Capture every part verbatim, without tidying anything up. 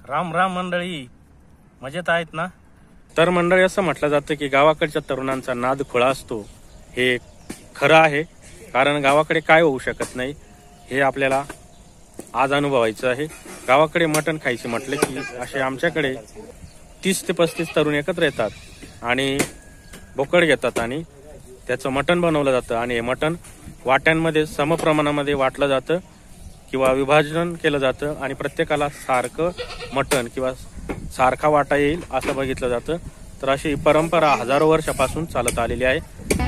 राम राम मंडळी, मजेत आहेत ना? तर मंडळी, असं म्हटलं जातं की गावाकडच्या तरुणांचा नाद खुळा असतो. हे खरं आहे, कारण गावाकडे काय होऊ शकत नाही हे आपल्याला आज अनुभवायचं आहे. गावाकडे मटण खायचे म्हटलं की असे आमच्याकडे तीस ते पस्तीस तरुण एकत्र येतात आणि बोकड घेतात आणि त्याचं मटण बनवलं जातं. आणि हे मटण वाट्यांमध्ये समप्रमाणामध्ये वाटलं जातं किंवा विभाजन केलं जातं आणि प्रत्येकाला सारखं मटण किंवा सारखा वाटा येईल असं बघितलं जातं. तर अशी परंपरा हजारो वर्षापासून चालत आलेली आहे.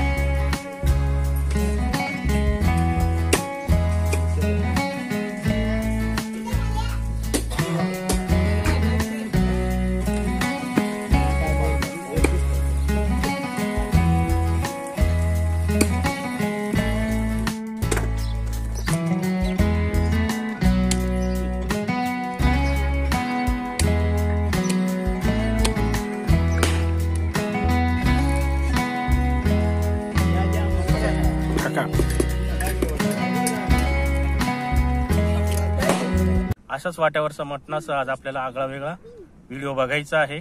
अशाच वाट्यावरचा मटणाचा आज आपल्याला आगळा वेगळा व्हिडिओ बघायचा आहे.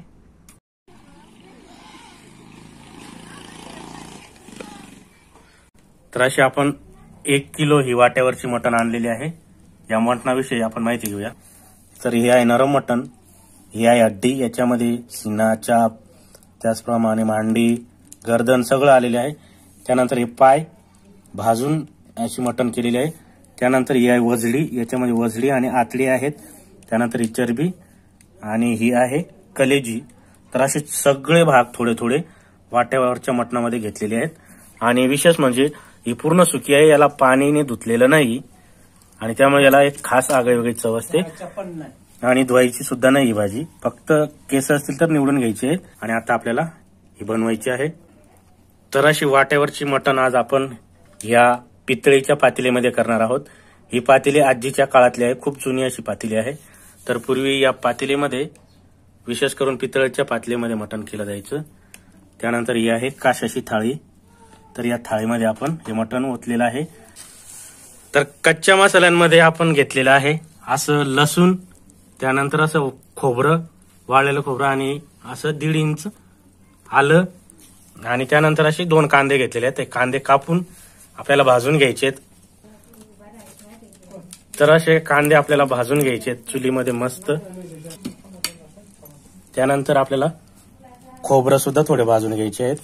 तर अशी आपण एक किलो ही वाट्यावरची मटण आणलेली आहे. या मटणाविषयी आपण माहिती घेऊया. तर ही आहे नरम मटण, ही आहे हड्डी, याच्यामध्ये सीना, चाप, त्याचप्रमाणे मांडी, गर्दन सगळं आलेले आहे. त्यानंतर हे पाय भाजून अशी मटण केलेली आहे. त्यानंतर ही आहे वजडी, याच्यामध्ये वजडी आणि आतडी आहेत. त्यानंतर ही चरबी आणि ही आहे कलेजी. तर असे सगळे भाग थोडे थोडे वाट्यावरच्या मटणामध्ये घेतलेले आहेत. आणि विशेष म्हणजे ही पूर्ण सुकी आहे, याला पाणीने धुतलेलं नाही आणि त्यामुळे याला एक खास आगळीवेगळी चव असते. आणि धुवायची सुद्धा नाही ही भाजी, फक्त केस असतील तर निवडून घ्यायची आहे. आणि आता आपल्याला ही बनवायची आहे. तर अशी वाट्यावरची मटण आज आपण या पितळीच्या पातेलीमध्ये करणार आहोत. ही पातेली आजीच्या काळातली आहे, खूप जुनी अशी पातेली आहे. तर पूर्वी या पातेलीमध्ये, विशेष करून पितळेच्या पातेलीमध्ये मटण केलं जायचं. त्यानंतर ही आहे काशाची थाळी. तर या थाळीमध्ये आपण हे मटण ओतलेलं आहे. तर कच्च्या मसाल्यांमध्ये आपण घेतलेलं आहे असं लसूण, त्यानंतर असं खोबरं, वाळलेलं खोबरं आणि असं दीड इंच आलं आणि त्यानंतर असे दोन कांदे घेतलेले आहेत. ते कांदे कापून आपल्याला भाजून घ्यायचे आहेत. तर असे कांदे आपल्याला भाजून घ्यायचे आहेत चुलीमध्ये मस्त. त्यानंतर आपल्याला खोबरं सुद्धा थोडे भाजून घ्यायचे आहेत.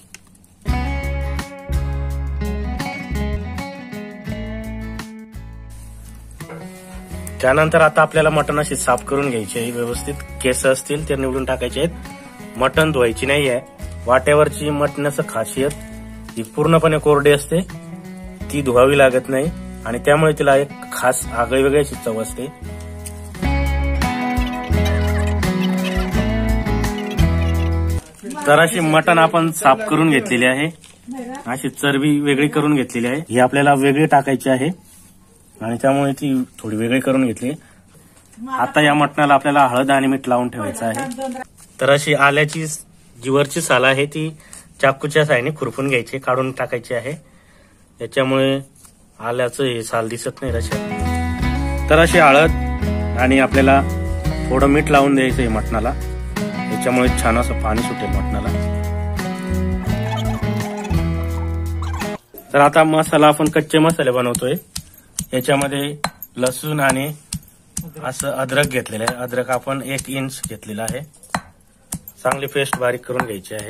त्यानंतर आता आपल्याला मटण अशी साफ करून घ्यायची आहे व्यवस्थित. केस असतील ते निवडून टाकायचे आहेत. मटण धुवायची नाही आहे. वाट्यावरची मटणाचं खासियत ही पूर्णपणे कोरडी असते, ती धुवावी लागत नाही आणि त्यामुळे तिला एक खास आगळीवेगळी चव असते. तर अशी मटण आपण साफ करून घेतलेली आहे. अशी चरबी वेगळी करून घेतलेली आहे. ही आपल्याला वेगळी टाकायची आहे आणि त्यामुळे ती थोडी वेगळी करून घेतली. आता या मटणाला आपल्याला हळद आणि मीठ लावून ठेवायचं आहे. तर अशी आल्याची जी वरची साल आहे ती चाकूच्या साहाय्याने खुरपून घ्यायची, काढून टाकायची आहे. याच्यामुळे आल्याचं हे साल दिसत नाही रश्यात. तर अशी हळद आणि आपल्याला थोडं मीठ लावून द्यायचं आहे मटणाला. याच्यामुळे छान असं पाणी सुटेल मटणाला. तर आता मसाला आपण कच्चे मसाले बनवतोय. याच्यामध्ये लसूण आणि असं अद्रक घेतलेलं आहे. अद्रक आपण एक इंच घेतलेला आहे. चांगली पेस्ट बारीक करून घ्यायची आहे.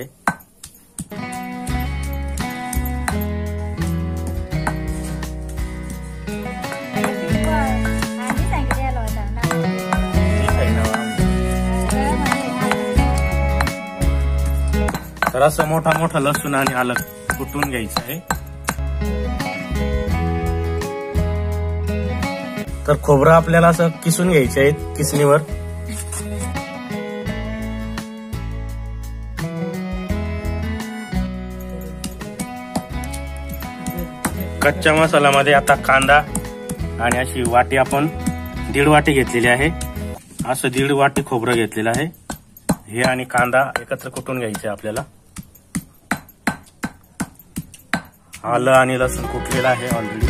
तर असं मोठा मोठा लसूण आणि आलं कुटून घ्यायचं आहे. तर खोबरं आपल्याला असं किसून घ्यायचं आहे किसणीवर. कच्च्या मसाल्यामध्ये आता कांदा आणि अशी वाटी आपण दीड वाटी घेतलेली आहे. असं दीड वाटी खोबरं घेतलेलं आहे. हे आणि कांदा एकत्र कुटून घ्यायचे आपल्याला. आलं आणि लसूण कुटलेलं आहे ऑलरेडी.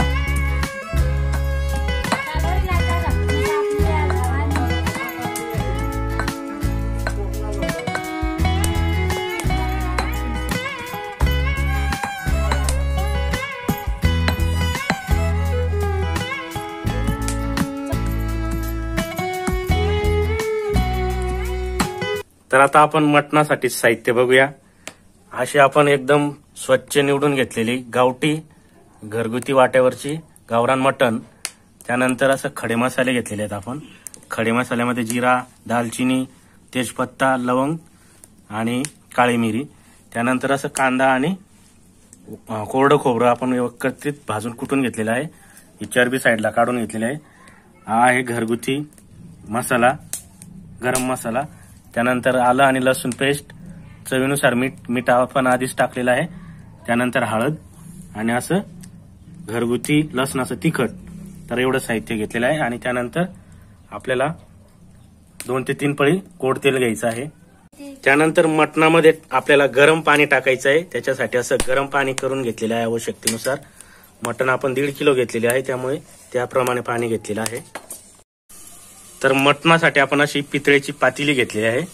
तर आता आपण मटणासाठी साहित्य बघूया. अशी आपण एकदम स्वच्छ निवडून घेतलेली गावठी घरगुती वाट्यावरची गावरान मटण. त्यानंतर असं खडे मसाले घेतलेले आहेत आपण. खडे मसाल्यामध्ये जिरा, दालचिनी, तेजपत्ता, लवंग आणि काळी मिरी. त्यानंतर असं कांदा आणि कोरडं खोबरं आपण एकत्रित भाजून कुटून घेतलेलं आहे. ही चरबी साईडला काढून घेतलेली आहे. हा आहे घरगुती मसाला, गरम मसाला. त्यानंतर आलं आणि लसूण पेस्ट, चवीनुसार मीठ, मीठ आपण आधीच टाकलेलं आहे. त्यानंतर हळद आणि असं घरगुती लसणाचं तिखट. तर एवढं साहित्य घेतलेलं आहे. आणि त्यानंतर आपल्याला दोन ते तीन पळी गोड तेल घ्यायचं आहे. त्यानंतर मटणामध्ये आपल्याला गरम पाणी टाकायचं आहे. त्याच्यासाठी असं गरम पाणी करून घेतलेलं आहे आवश्यकतेनुसार. मटण आपण दीड किलो घेतलेले आहे, त्यामुळे त्याप्रमाणे पाणी घेतलेलं आहे. तर मटणासाठी आपण अशी पितळेची पातेली घेतलेली आहे.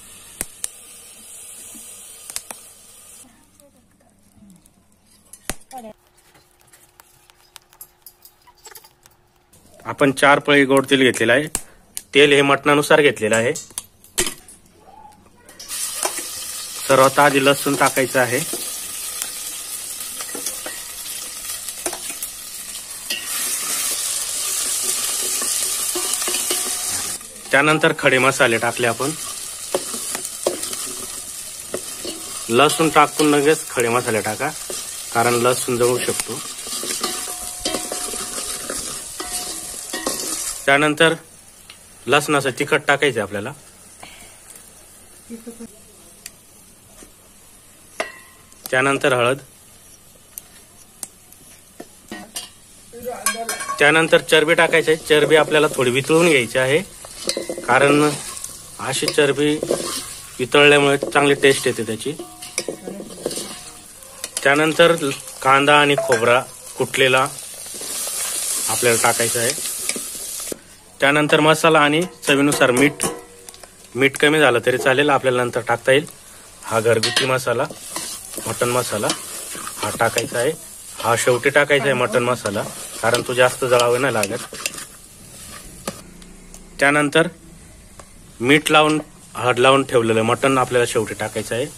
आपण चार पळी गोड तेल घेतलेलं आहे. तेल हे मटणानुसार घेतलेलं आहे. सर्वात आधी लसूण टाकायचं आहे. त्यानंतर खडे मसाले टाकले आपण. लसूण टाकून लगेच खडे मसाले टाका, कारण लसूण जळू शकतो. त्यानंतर लसणाचं तिखट टाकायचं आपल्याला. त्यानंतर हळद. त्यानंतर चरबी टाकायची आहे. चरबी आपल्याला थोडी वितळून घ्यायची आहे, कारण अशी चरबी वितळल्यामुळे चांगली टेस्ट येते त्याची. त्यानंतर कांदा आणि खोबरा कुटलेला आपल्याला टाकायचा आहे. त्यानंतर मसाला आणि चवीनुसार मीठ. मीठ कमी झालं तरी चालेल, आपल्याला नंतर टाकता येईल. हा घरगुती मसाला, मटन मसाला हा टाकायचा आहे. हा शेवटी टाकायचा आहे मटन मसाला, कारण तो जास्त जळावे नाही लागत. त्यानंतर मीठ लावून हळद लावून ठेवलेलं मटण आपल्याला शेवटी टाकायचं आहे.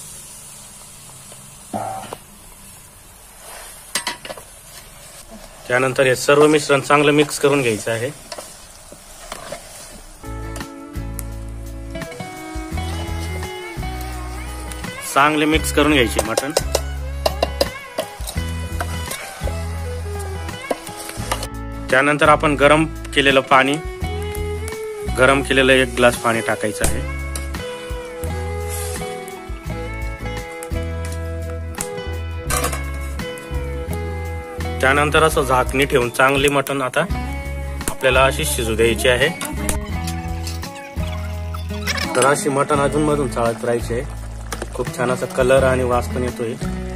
त्यानंतर हे सर्व मिश्रण चांगलं मिक्स करून घ्यायचं आहे. चांगले मिक्स करून घ्यायचे मटण. त्यानंतर आपण गरम केलेलं पाणी, गरम केलेलं एक ग्लास पाणी टाकायचं आहे. त्यानंतर असं झाकणी ठेवून चांगली मटण आता आपल्याला अशी शिजू द्यायची आहे. तर अशी मटण अजून मधून चाळत राहायची आहे. खूप छान असा कलर आणि वास पण येतोय.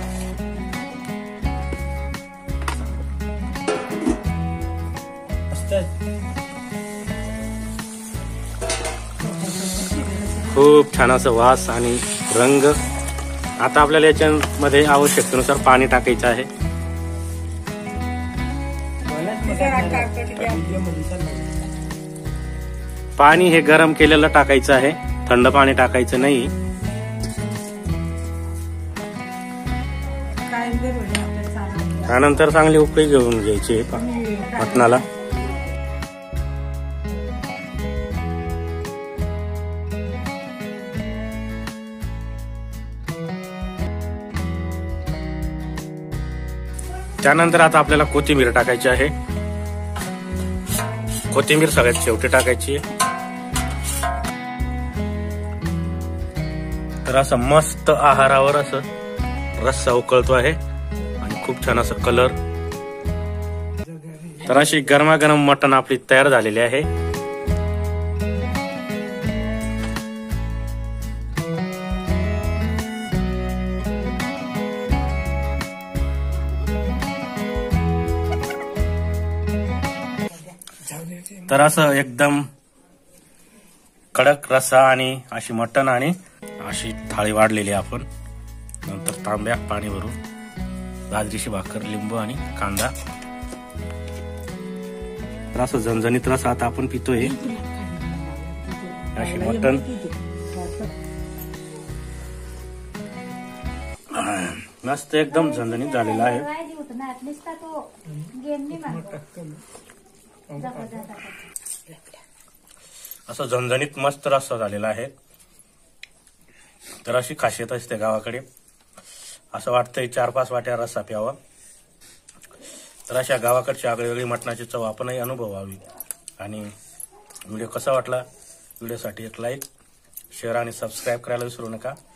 खूप छान असं वास आणि रंग. आता आपल्याला याच्यामध्ये आवश्यकतेनुसार पाणी टाकायचं आहे. पाणी हे गरम केलेलं टाकायचं आहे, थंड पाणी टाकायचं नाही. त्यानंतर चांगली उकळी घेऊन घ्यायची मटणाला. त्यानंतर आता आपल्याला कोथिंबीर टाकायची आहे. कोथिंबीर सगळ्यात शेवटी टाकायची आहे. तर असं मस्त आहारावर असं रस्सा उकळतो आहे आणि खूप छान असं कलर. तर अशी गरमागरम मटण आपली तयार झालेली आहे. तर असं एकदम कडक रस्सा आणि अशी मटण आणि अशी थाळी वाढलेली आपण. नंतर तांब्या पाणी भरून बाजरीची भाकर, लिंबू आणि कांदा. तर असं झणझणीत रस्सा आता आपण पितोय. अशी मटण मस्त एकदम झणझणीत झालेला आहे. असं झणझणीत मस्त रस्सा झालेला आहे. तर अशी खासियत असते गावाकडे. असं वाटतंय चार पाच वाट्या रस्सा प्यावा. तर अशा गावाकडची आगळीवेगळी मटणाची चव आपणही अनुभवावी. आणि व्हिडिओ कसा वाटला, व्हिडिओसाठी एक लाईक, शेअर आणि सबस्क्राईब करायला विसरू नका.